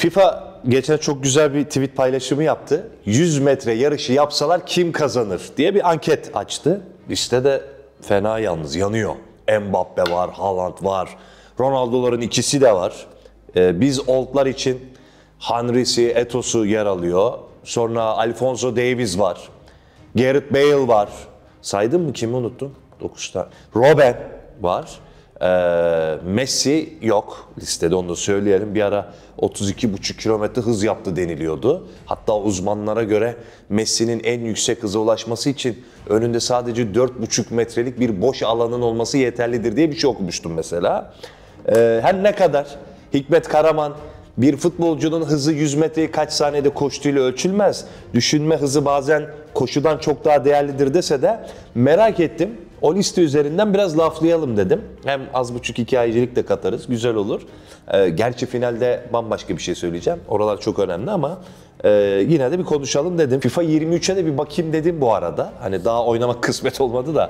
FIFA geçen çok güzel bir tweet paylaşımı yaptı. 100 metre yarışı yapsalar kim kazanır diye bir anket açtı. Liste de fena yalnız yanıyor. Mbappe var, Haaland var, Ronaldo'ların ikisi de var. Biz oldlar için Henry'si, Etos'u yer alıyor. Sonra Alphonso Davies var. Gareth Bale var. Saydım mı, kimi unuttum? 9 tane. Robben var. Messi yok listede, onu da söyleyelim. Bir ara 32,5 kilometre hız yaptı deniliyordu. Hatta uzmanlara göre Messi'nin en yüksek hıza ulaşması için önünde sadece 4,5 metrelik bir boş alanın olması yeterlidir diye bir şey okumuştum mesela. Her ne kadar Hikmet Karaman bir futbolcunun hızı 100 metreyi kaç saniyede koştuğuyla ölçülmez, düşünme hızı bazen koşudan çok daha değerlidir dese de merak ettim. O liste üzerinden biraz laflayalım dedim. Hem az buçuk hikayecilik de katarız, güzel olur. Gerçi finalde bambaşka bir şey söyleyeceğim. Oralar çok önemli ama yine de bir konuşalım dedim. FIFA 23'e de bir bakayım dedim bu arada. Hani daha oynamak kısmet olmadı da.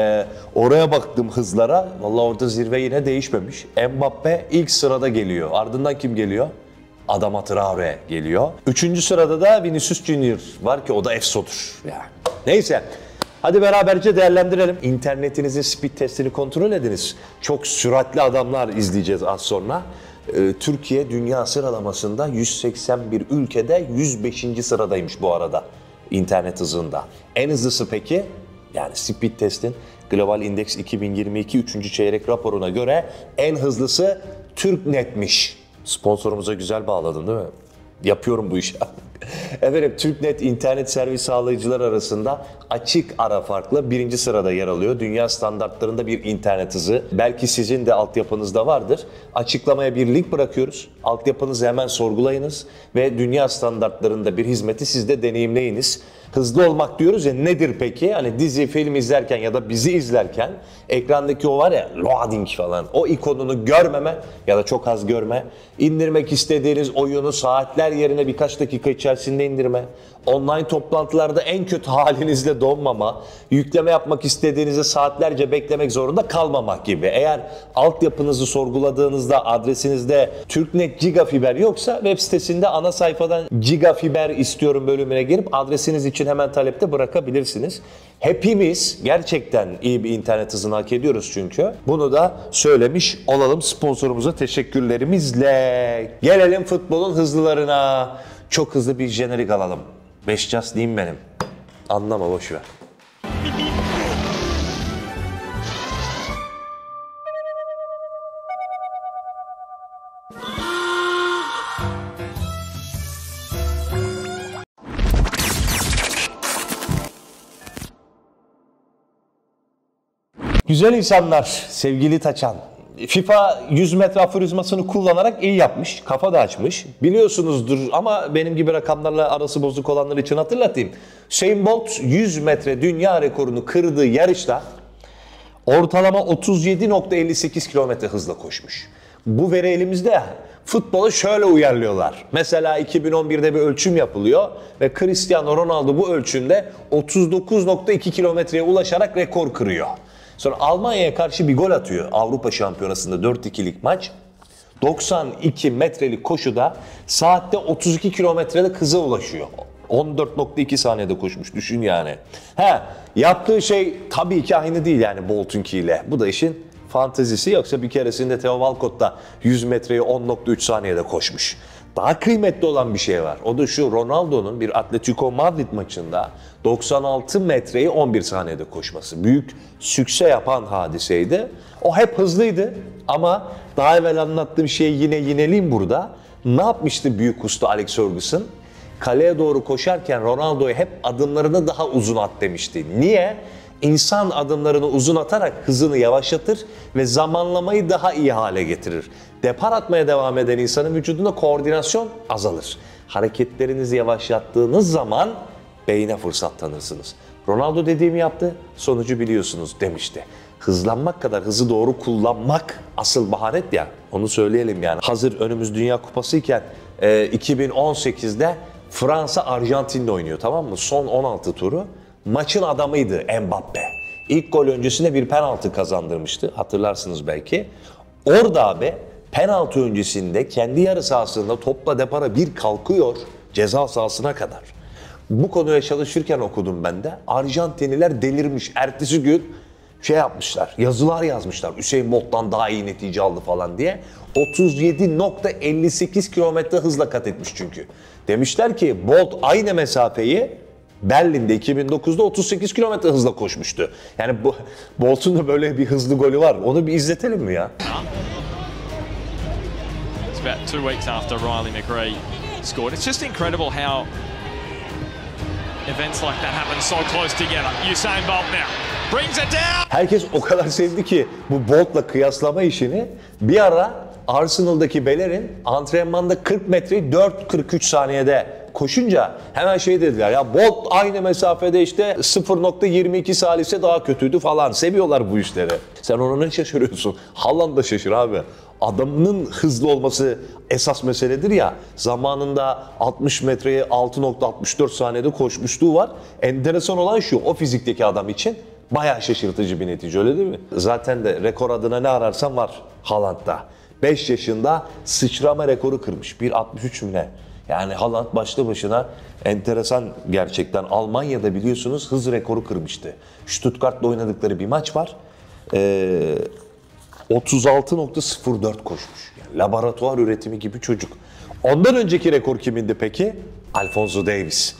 Oraya baktım hızlara. Vallahi orada zirve yine değişmemiş. Mbappe ilk sırada geliyor. Ardından kim geliyor? Adama Traore geliyor. 3. sırada da Vinicius Junior var ki o da efsodur. Yani. Neyse. Hadi beraberce değerlendirelim. İnternetinizin speed testini kontrol ediniz. Çok süratli adamlar izleyeceğiz az sonra. Türkiye dünya sıralamasında 181 ülkede 105. sıradaymış bu arada internet hızında. En hızlısı peki? Yani speed testin Global Index 2022 3. çeyrek raporuna göre en hızlısı TürkNet'miş. Sponsorumuza güzel bağladın değil mi? Yapıyorum bu işi. Efendim, TürkNet internet servis sağlayıcılar arasında açık ara farklı 1. sırada yer alıyor. Dünya standartlarında bir internet hızı. Belki sizin de altyapınızda vardır. Açıklamaya bir link bırakıyoruz. Altyapınızı hemen sorgulayınız ve dünya standartlarında bir hizmeti siz de deneyimleyiniz. Hızlı olmak diyoruz ya, nedir peki? Hani dizi, film izlerken ya da bizi izlerken ekrandaki o var ya loading falan, o ikonunu görmeme ya da çok az görme, indirmek istediğiniz oyunu saatler yerine birkaç dakika içerisinde indirme, online toplantılarda en kötü halinizle donmama, yükleme yapmak istediğinizde saatlerce beklemek zorunda kalmamak gibi. Eğer altyapınızı sorguladığınızda adresinizde TürkNet Gigafiber yoksa web sitesinde ana sayfadan Gigafiber istiyorum bölümüne girip adresiniz için hemen talepte bırakabilirsiniz. Hepimiz gerçekten iyi bir internet hızını hak ediyoruz çünkü. Bunu da söylemiş olalım sponsorumuza teşekkürlerimizle. Gelelim futbolun hızlılarına. Çok hızlı bir jenerik alalım. Beşcas diyeyim benim. Anlama, boşver. Güzel insanlar, sevgili Taçan. FIFA 100 metre aforizmasını kullanarak iyi yapmış, kafa da açmış. Biliyorsunuzdur ama benim gibi rakamlarla arası bozuk olanlar için hatırlatayım. Usain Bolt 100 metre dünya rekorunu kırdığı yarışta ortalama 37,58 kilometre hızla koşmuş. Bu veri elimizde. Futbolu şöyle uyarlıyorlar. Mesela 2011'de bir ölçüm yapılıyor ve Cristiano Ronaldo bu ölçümde 39,2 kilometreye ulaşarak rekor kırıyor. Sonra Almanya'ya karşı bir gol atıyor Avrupa Şampiyonası'nda 4-2'lik maç. 92 metrelik koşuda saatte 32 kilometrelik hıza ulaşıyor. 14,2 saniyede koşmuş, düşün yani. Yaptığı şey tabii ki aynı değil yani Bolt'unkiyle. Bu da işin fantezisi, yoksa bir keresinde Theo Walcott da 100 metreyi 10,3 saniyede koşmuş. Daha kıymetli olan bir şey var. O da şu: Ronaldo'nun bir Atletico Madrid maçında 96 metreyi 11 saniyede koşması. Büyük sükse yapan hadiseydi. O hep hızlıydı ama daha evvel anlattığım şeyi yine yineleyeyim burada. Ne yapmıştı büyük usta Alex Ferguson? Kaleye doğru koşarken Ronaldo'ya hep adımlarını daha uzun at demişti. Niye? İnsan adımlarını uzun atarak hızını yavaşlatır ve zamanlamayı daha iyi hale getirir. Depar atmaya devam eden insanın vücudunda koordinasyon azalır. Hareketlerinizi yavaşlattığınız zaman beyne fırsat tanırsınız. Ronaldo dediğimi yaptı, sonucu biliyorsunuz demişti. Hızlanmak kadar hızı doğru kullanmak asıl maharet ya, onu söyleyelim yani. Hazır önümüz Dünya Kupası iken 2018'de Fransa Arjantin'le oynuyor, tamam mı? Son 16 turu. Maçın adamıydı Mbappe. İlk gol öncesinde bir penaltı kazandırmıştı, hatırlarsınız belki. Orada abi Penaltı öncesinde kendi yarı sahasında topla depara bir kalkıyor ceza sahasına kadar. Bu konuya çalışırken okudum ben de. Arjantinliler delirmiş. Ertesi gün şey yapmışlar, yazılar yazmışlar. Hüseyin Bolt'tan daha iyi netice aldı falan diye. 37.58 kilometre hızla kat etmiş çünkü. Demişler ki Bolt aynı mesafeyi Berlin'de 2009'da 38 kilometre hızla koşmuştu. Yani Bolt'un da böyle bir hızlı golü var. Onu bir izletelim mi ya? It's about 2 weeks after Riley McRae scored. It's just incredible how events like that happen so close together. Usain Bolt now brings it down. Herkes o kadar sevdi ki bu Bolt'la kıyaslama işini. Bir ara Arsenal'daki Bellerin antrenmanda 40 metreyi 4.43 saniyede koşunca hemen şey dediler ya Bolt aynı mesafede işte 0.22 salise daha kötüydü falan. Seviyorlar bu işleri. Sen ona ne şaşırıyorsun? Haaland da şaşır abi. Adamının hızlı olması esas meseledir ya. Zamanında 60 metreye 6.64 saniyede koşmuşluğu var. Enteresan olan şu, o fizikteki adam için bayağı şaşırtıcı bir netice, öyle değil mi? Zaten de rekor adına ne ararsan var Haaland'da. 5 yaşında sıçrama rekoru kırmış. 1.63 mü ne? Yani Haaland başlı başına enteresan gerçekten. Almanya'da biliyorsunuz hız rekoru kırmıştı. Stuttgart'la oynadıkları bir maç var. 36.04 koşmuş. Yani laboratuvar üretimi gibi çocuk. Ondan önceki rekor kimindi peki? Alphonso Davies.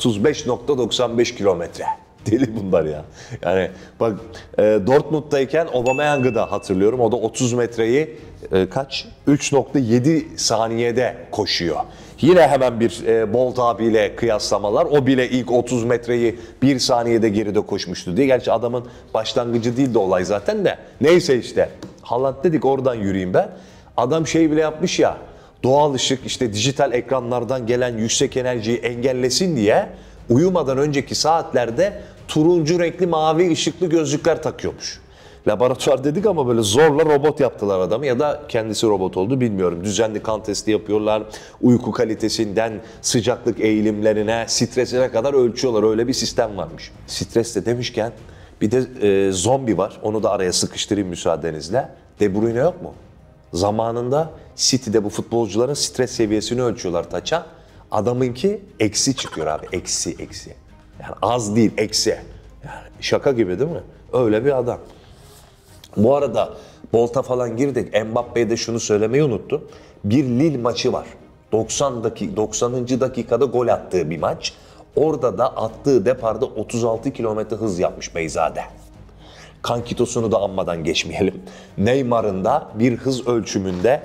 35.95 kilometre. Deli bunlar ya. Yani bak Dortmund'dayken Aubameyang'ı da hatırlıyorum. O da 30 metreyi kaç? 3.7 saniyede koşuyor. Yine hemen bir Bolt abiyle kıyaslamalar. O bile ilk 30 metreyi 1 saniyede geride koşmuştu diye. Gerçi adamın başlangıcı değildi olay zaten de. Neyse işte. Haaland dedik, oradan yürüyeyim ben. Adam şey bile yapmış ya. Doğal ışık işte dijital ekranlardan gelen yüksek enerjiyi engellesin diye uyumadan önceki saatlerde turuncu renkli mavi ışıklı gözlükler takıyormuş. Laboratuvar dedik ama böyle zorla robot yaptılar adamı, ya da kendisi robot oldu bilmiyorum. Düzenli kan testi yapıyorlar. Uyku kalitesinden sıcaklık eğilimlerine, stresine kadar ölçüyorlar. Öyle bir sistem varmış. Stres de demişken bir de zombi var. Onu da araya sıkıştırayım müsaadenizle. De Bruyne yok mu? Zamanında City'de bu futbolcuların stres seviyesini ölçüyorlar taça. Adamınki eksi çıkıyor abi. Eksi. Yani az değil, eksi. Yani şaka gibi değil mi? Öyle bir adam. Bu arada Bolt'a falan girdik. Mbappe'ye de şunu söylemeyi unuttum. Bir Lille maçı var. 90. dakikada gol attığı bir maç. Orada da attığı deparda 36 kilometre hız yapmış Beyzade. Kankitosunu da anmadan geçmeyelim. Neymar'ın da bir hız ölçümünde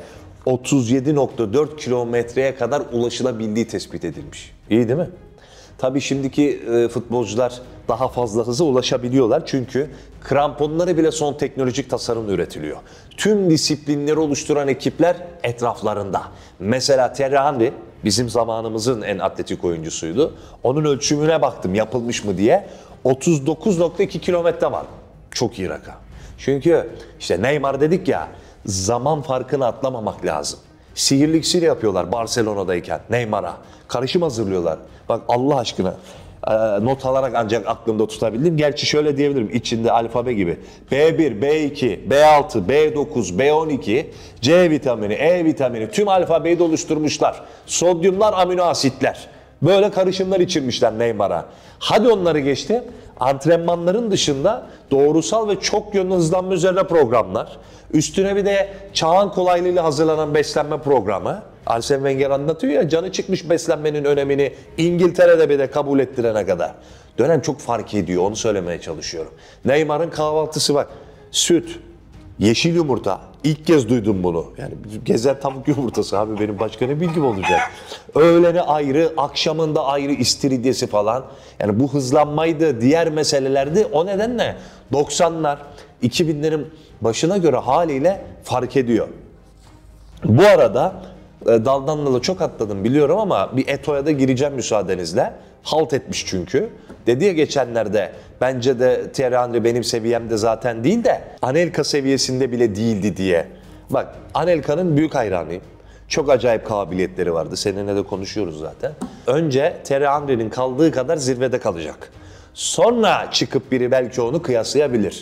37.4 kilometreye kadar ulaşılabildiği tespit edilmiş. İyi değil mi? Tabii şimdiki futbolcular daha fazla hıza ulaşabiliyorlar çünkü kramponları bile son teknolojik tasarımla üretiliyor. Tüm disiplinleri oluşturan ekipler etraflarında. Mesela Thierry Henry bizim zamanımızın en atletik oyuncusuydu. Onun ölçümüne baktım yapılmış mı diye. 39.2 kilometre var. Çok iyi rakam. Çünkü işte Neymar dedik ya, zaman farkını atlamamak lazım. Sihirli iksir yapıyorlar Barcelona'dayken Neymar'a. Karışım hazırlıyorlar. Bak Allah aşkına not alarak ancak aklımda tutabildim. Gerçi şöyle diyebilirim, içinde alfabe gibi. B1, B2, B6, B9, B12, C vitamini, E vitamini tüm alfabeyi de oluşturmuşlar. Sodyumlar, amino asitler. Böyle karışımlar içirmişler Neymar'a. Hadi onları geçti. Antrenmanların dışında doğrusal ve çok yönlü hızlanma üzerine programlar. Üstüne bir de çağın kolaylığıyla hazırlanan beslenme programı. Arsene Wenger anlatıyor ya, canı çıkmış beslenmenin önemini İngiltere'de bir de kabul ettirene kadar. Dönem çok fark ediyor, onu söylemeye çalışıyorum. Neymar'ın kahvaltısı bak. Süt, yeşil yumurta. İlk kez duydum bunu. Yani gezer tavuk yumurtası abi, benim başka ne bilgim olacak. Öğleni ayrı, akşamında ayrı istiridyesi falan. Yani bu hızlanmaydı, diğer meselelerdi. O nedenle 90'lar, 2000'lerin başına göre haliyle fark ediyor. Bu arada daldan dala çok atladım biliyorum ama bir Eto'ya da gireceğim müsaadenizle. Halt etmiş çünkü. Dedi ya geçenlerde, bence de Thierry Henry benim seviyemde zaten değil de Anelka seviyesinde bile değildi diye. Bak, Anelka'nın büyük hayranıyım. Çok acayip kabiliyetleri vardı. Seninle de konuşuyoruz zaten. Önce Thierry Henry'nin kaldığı kadar zirvede kalacak. Sonra çıkıp biri belki onu kıyaslayabilir.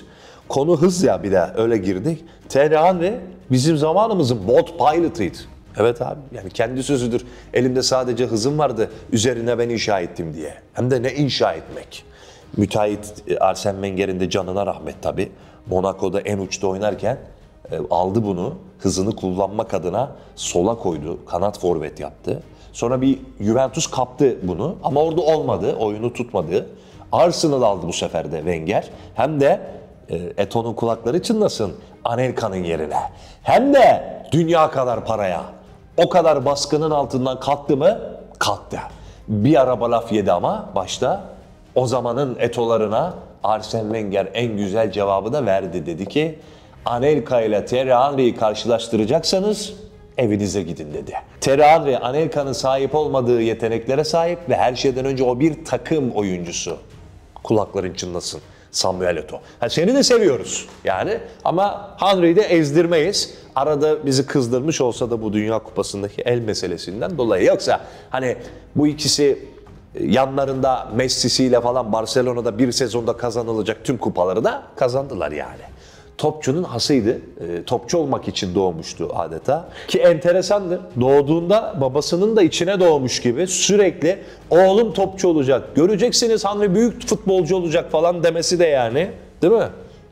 Konu hız ya, bir de öyle girdik. Thierry Henry bizim zamanımızın boat pilot'ıydı. Evet abi, yani kendi sözüdür. Elimde sadece hızım vardı, üzerine ben inşa ettim diye. Hem de ne inşa etmek. Müteahhit Arsene Wenger'in de canına rahmet tabii. Monaco'da en uçta oynarken aldı bunu, hızını kullanmak adına sola koydu, kanat forvet yaptı. Sonra bir Juventus kaptı bunu ama orada olmadı, oyunu tutmadı. Arsenal aldı bu sefer de Wenger. Hem de Eto'nun kulakları çınlasın, Anelka'nın yerine. Hem de dünya kadar paraya. O kadar baskının altından kalktı mı? Kalktı. Bir araba laf yedi ama başta o zamanın Eto'larına Arsene Wenger en güzel cevabı da verdi. Dedi ki Anelka ile Thierry Henry'yi karşılaştıracaksanız evinize gidin dedi. Thierry Henry, Anelka'nın sahip olmadığı yeteneklere sahip ve her şeyden önce o bir takım oyuncusu. Kulakların çınlasın Samuel Eto'o. Seni de seviyoruz yani ama Henry'yi de ezdirmeyiz. Arada bizi kızdırmış olsa da bu Dünya Kupası'ndaki el meselesinden dolayı. Yoksa hani bu ikisi yanlarında Messi'siyle falan Barcelona'da bir sezonda kazanılacak tüm kupaları da kazandılar yani. Topçunun hasıydı. Topçu olmak için doğmuştu adeta. Ki enteresandır. Doğduğunda babasının da içine doğmuş gibi sürekli oğlum topçu olacak, göreceksiniz Henry büyük futbolcu olacak falan demesi de yani. Değil mi?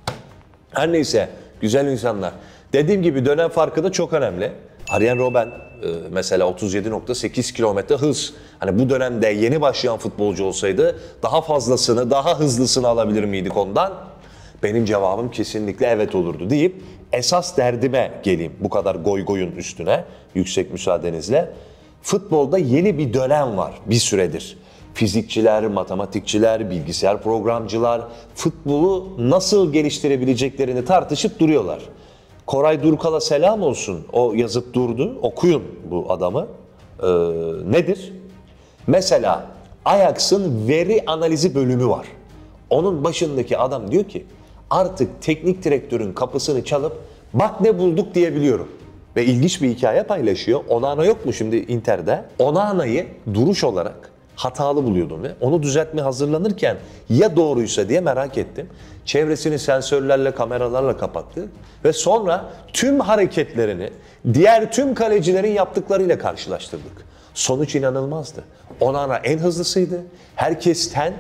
Her neyse, güzel insanlar. Dediğim gibi dönem farkı da çok önemli. Arjen Robben mesela 37.8 kilometre hız. Hani bu dönemde yeni başlayan futbolcu olsaydı daha fazlasını, daha hızlısını alabilir miydik ondan? Benim cevabım kesinlikle evet olurdu deyip esas derdime geleyim bu kadar goy goyun üstüne, yüksek müsaadenizle. Futbolda yeni bir dönem var bir süredir. Fizikçiler, matematikçiler, bilgisayar programcılar futbolu nasıl geliştirebileceklerini tartışıp duruyorlar. Koray Durkal'a selam olsun. O yazıp durdu. Okuyun bu adamı. Nedir? Mesela Ajax'ın veri analizi bölümü var. Onun başındaki adam diyor ki artık teknik direktörün kapısını çalıp bak ne bulduk diyebiliyorum. Ve ilginç bir hikaye paylaşıyor. Onana yok mu şimdi Inter'de? Onana'yı duruş olarak hatalı buluyordum ve onu düzeltmeye hazırlanırken ya doğruysa diye merak ettim. Çevresini sensörlerle, kameralarla kapattı ve sonra tüm hareketlerini diğer tüm kalecilerin yaptıklarıyla karşılaştırdık. Sonuç inanılmazdı. Onana en hızlısıydı. Herkesten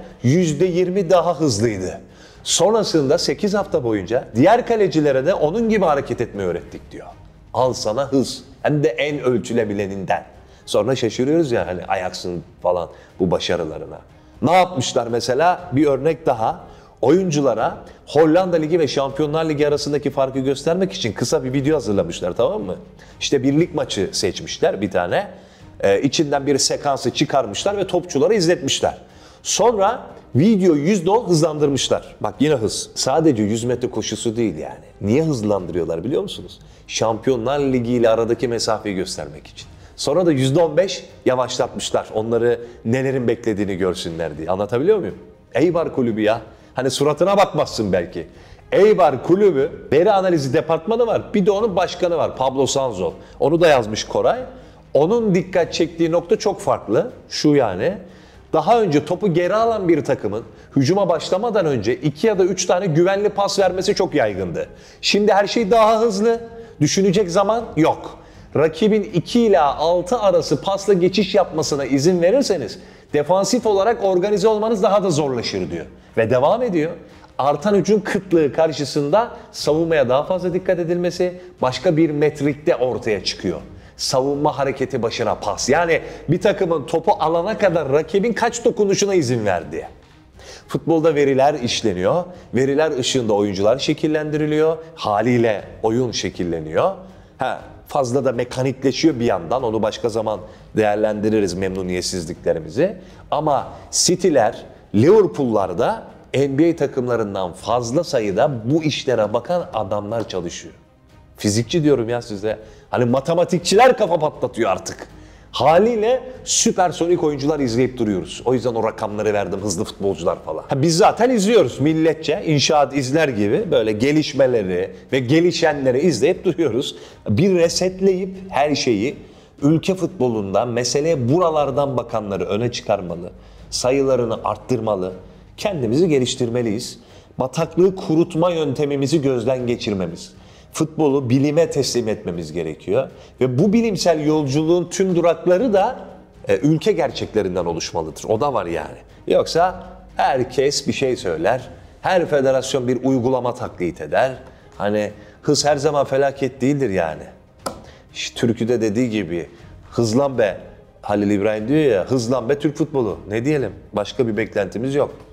%20 daha hızlıydı. Sonrasında 8 hafta boyunca diğer kalecilere de onun gibi hareket etmeyi öğrettik diyor. Al sana hız. Hem de en ölçülebileninden. Sonra şaşırıyoruz ya hani Ajax'ın falan bu başarılarına. Ne yapmışlar mesela? Bir örnek daha. Oyunculara Hollanda Ligi ve Şampiyonlar Ligi arasındaki farkı göstermek için kısa bir video hazırlamışlar, tamam mı? İşte bir lig maçı seçmişler bir tane. İçinden bir sekansı çıkarmışlar ve topçulara izletmişler. Sonra videoyu %10 hızlandırmışlar. Bak yine hız. Sadece 100 metre koşusu değil yani. Niye hızlandırıyorlar biliyor musunuz? Şampiyonlar Ligi ile aradaki mesafeyi göstermek için. Sonra da %15 yavaşlatmışlar. Onları nelerin beklediğini görsünler diye. Anlatabiliyor muyum? Eibar kulübü ya. Hani suratına bakmazsın belki. Eibar kulübü veri analizi departmanı var. Bir de onun başkanı var. Pablo Sanzol. Onu da yazmış Koray. Onun dikkat çektiği nokta çok farklı. Şu yani. Daha önce topu geri alan bir takımın hücuma başlamadan önce 2 ya da 3 tane güvenli pas vermesi çok yaygındı. Şimdi her şey daha hızlı. Düşünecek zaman yok. Rakibin 2 ila 6 arası pasla geçiş yapmasına izin verirseniz defansif olarak organize olmanız daha da zorlaşır diyor. Ve devam ediyor. Artan hücum kıtlığı karşısında savunmaya daha fazla dikkat edilmesi başka bir metrikte ortaya çıkıyor. Savunma hareketi başına pas. Yani bir takımın topu alana kadar rakibin kaç dokunuşuna izin verdiği. Futbolda veriler işleniyor. Veriler ışığında oyuncular şekillendiriliyor. Haliyle oyun şekilleniyor. Fazla da mekanikleşiyor bir yandan. Onu başka zaman değerlendiririz memnuniyetsizliklerimizi. Ama City'ler, Liverpool'larda NBA takımlarından fazla sayıda bu işlere bakan adamlar çalışıyor. Fizikçi diyorum ya size. Hani matematikçiler kafa patlatıyor artık. Haliyle süpersonik oyuncular izleyip duruyoruz. O yüzden o rakamları verdim, hızlı futbolcular falan. Biz zaten izliyoruz milletçe, inşaat izler gibi böyle gelişmeleri ve gelişenleri izleyip duruyoruz. Bir resetleyip her şeyi ülke futbolunda meseleye buralardan bakanları öne çıkarmalı, sayılarını arttırmalı, kendimizi geliştirmeliyiz. bataklığı kurutma yöntemimizi gözden geçirmemiz. Futbolu bilime teslim etmemiz gerekiyor. Ve bu bilimsel yolculuğun tüm durakları da ülke gerçeklerinden oluşmalıdır. O da var yani. Yoksa herkes bir şey söyler. Her federasyon bir uygulama taklit eder. Hani hız her zaman felaket değildir yani. İşte türküde dediği gibi hızlan be, Halil İbrahim diyor ya, hızlan be Türk futbolu. Ne diyelim? Başka bir beklentimiz yok.